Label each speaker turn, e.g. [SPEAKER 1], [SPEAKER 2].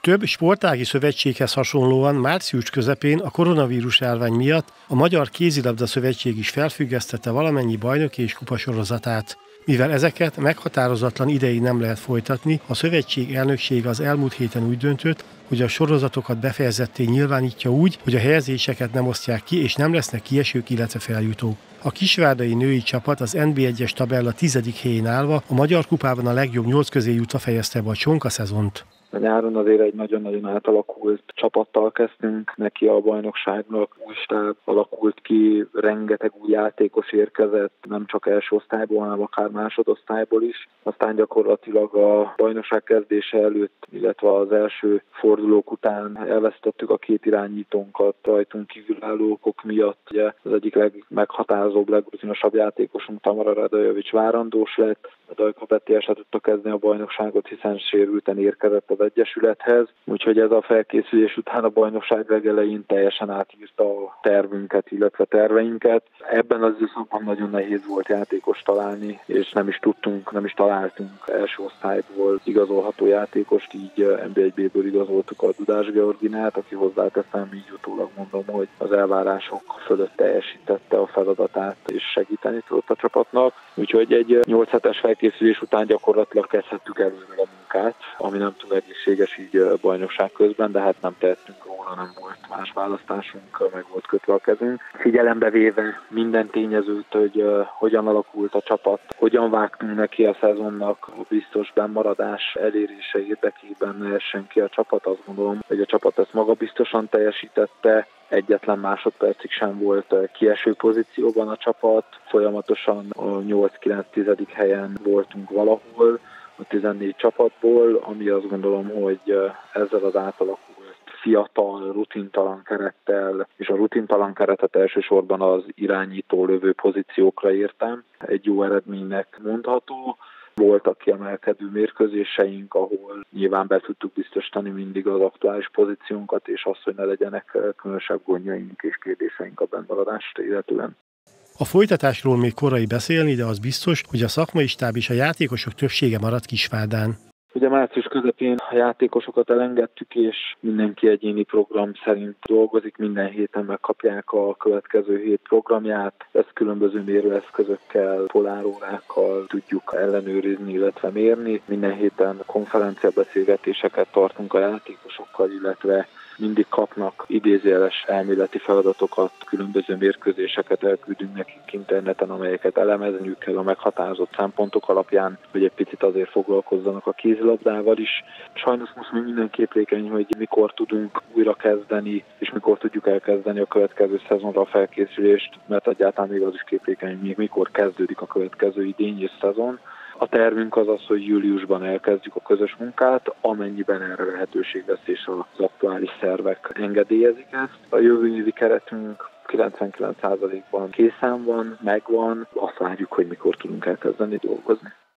[SPEAKER 1] Több sportági szövetséghez hasonlóan március közepén a koronavírus járvány miatt a Magyar Kézilabda Szövetség is felfüggesztette valamennyi bajnoki és kupasorozatát. Mivel ezeket meghatározatlan ideig nem lehet folytatni, a szövetség elnöksége az elmúlt héten úgy döntött, hogy a sorozatokat befejezetté nyilvánítja úgy, hogy a helyezéseket nem osztják ki és nem lesznek kiesők, illetve feljutók. A kisvárdai női csapat az NB1-es tabella 10. helyén állva a Magyar Kupában a legjobb 8 közé jutva fejezte be a csonka szezont.
[SPEAKER 2] A nyáron azért egy nagyon-nagyon átalakult csapattal kezdtünk neki a bajnokságnak, új stáb alakult ki, rengeteg új játékos érkezett, nem csak első osztályból, hanem akár másodosztályból is. Aztán gyakorlatilag a bajnokság kezdése előtt, illetve az első fordulók után elvesztettük a két irányítónkat rajtunk kívülálló okok miatt. Ugye az egyik legmeghatározóbb, legrutinosabb játékosunk Tamara Radojevics várandós lett, a Dajka Peti el sem tudta kezdeni a bajnokságot, hiszen sérülten érkezett az egyesülethez, úgyhogy ez a felkészülés után a bajnokság legelején teljesen átírta a tervünket, illetve terveinket. Ebben az időszakban nagyon nehéz volt játékos találni, és nem is találtunk első osztályból igazolható játékost, így NB1-ből igazoltuk a Dudás Georginát, aki hozzáteszem, így utólag mondom, hogy az elvárások fölött teljesítette a feladatát, és segíteni tudott a csapatnak. Úgyhogy egy 8 hetes felkészülés után gyakorlatilag kezdhettük előre a munkát, ami nem túl egészséges így bajnokság közben, de hát nem tehettünk róla, nem volt más választásunk, meg volt kötve a kezünk. Figyelembe véve minden tényezőt, hogy hogyan alakult a csapat, hogyan vágtunk neki a szezonnak, a biztos bennmaradás elérése érdekében ne essen ki a csapat, azt gondolom, hogy a csapat ezt magabiztosan teljesítette, egyetlen másodpercig sem volt kieső pozícióban a csapat, folyamatosan a 8-9-10. helyen voltunk valahol, a 14 csapatból, ami azt gondolom, hogy ezzel az átalakult fiatal, rutintalan kerettel, és a rutintalan keretet elsősorban az irányító lövő pozíciókra értem, egy jó eredménynek mondható. Voltak kiemelkedő mérkőzéseink, ahol nyilván be tudtuk biztosítani mindig az aktuális pozíciónkat, és azt, hogy ne legyenek különösebb gondjaink és kérdéseink a bennmaradást illetően.
[SPEAKER 1] A folytatásról még korai beszélni, de az biztos, hogy a szakmai stáb és a játékosok többsége maradt Kisvárdán.
[SPEAKER 2] Ugye március közepén a játékosokat elengedtük, és mindenki egyéni program szerint dolgozik, minden héten megkapják a következő hét programját. Ezt különböző mérőeszközökkel, polárórákkal tudjuk ellenőrizni, illetve mérni. Minden héten konferenciabeszélgetéseket tartunk a játékosokkal, illetve mindig kapnak idézőjeles elméleti feladatokat, különböző mérkőzéseket elküldünk nekik interneten, amelyeket elemezniük kell a meghatározott szempontok alapján, hogy egy picit azért foglalkozzanak a kézilabdával is. Sajnos most még minden képlékeny, hogy mikor tudunk újra kezdeni, és mikor tudjuk elkezdeni a következő szezonra a felkészülést, mert egyáltalán még az is képlékeny, hogy mikor kezdődik a következő idényes szezon. A tervünk az, hogy júliusban elkezdjük a közös munkát, amennyiben erre lehetőség lesz, és az aktuális szervek engedélyezik ezt. A jövő évi keretünk 99%-ban készen van, megvan, azt várjuk, hogy mikor tudunk elkezdeni dolgozni.